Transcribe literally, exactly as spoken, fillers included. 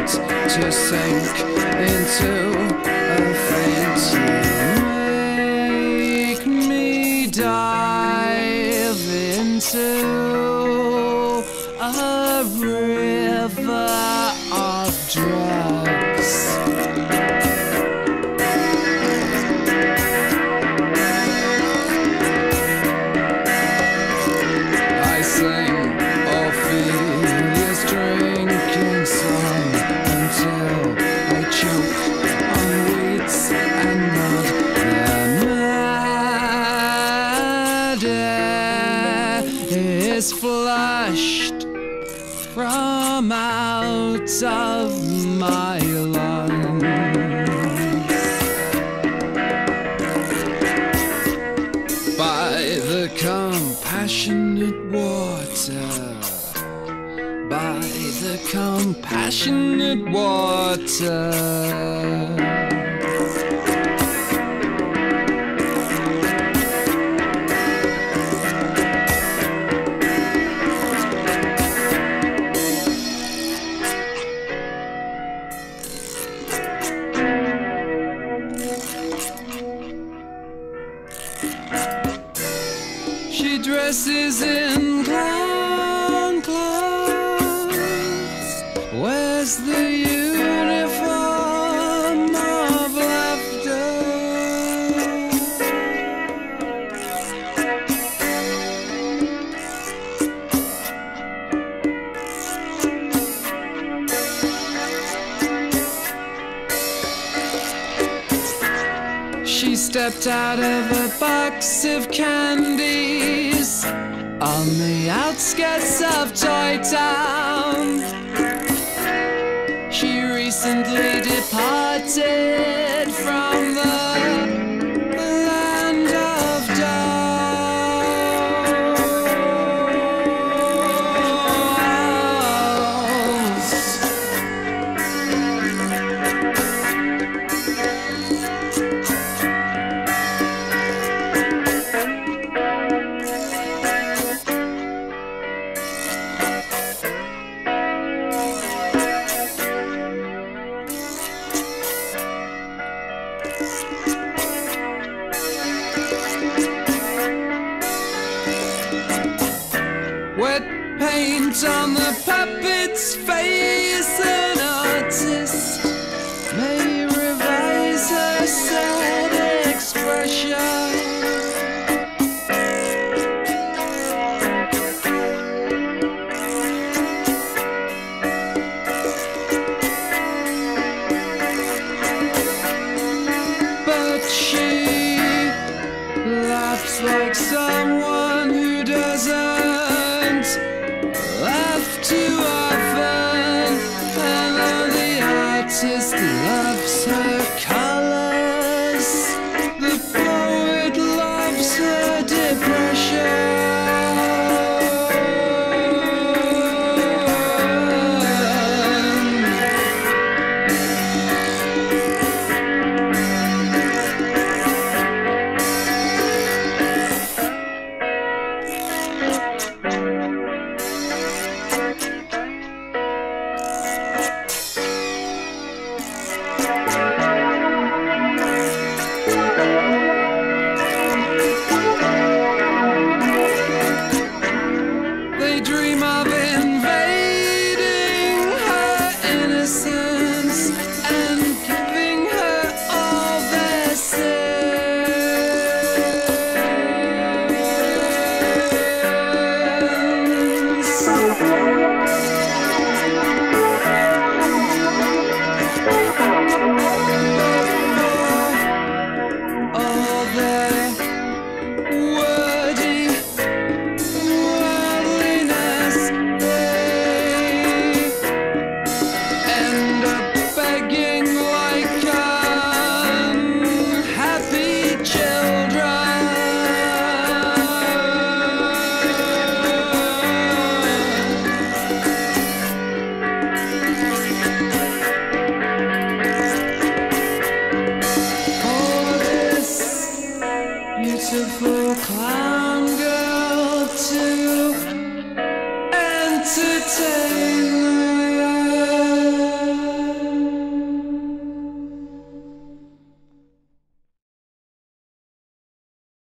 about to sink into a faint. You make me dive into a river of drugs. I sing Ophelia's drinking song until I choke on weeds and mud. The mad air is flushed from out of my lungs by the compassionate water, by the compassionate water. She dresses in clown clothes, wears the uniform of laughter. She stepped out of a box of candies on the outskirts of Toy Town. She recently departed from the land of wet paint on the puppet's face. An artist may revise her sad expression. But she laughs like someone who doesn't laugh too often, and though the artist loves her colors, the poet loves her depression. They dream of invading her innocence and giving her all their all their wordy worldliness, they end up begging like unhappy children. For this beautiful clown girl to entertain.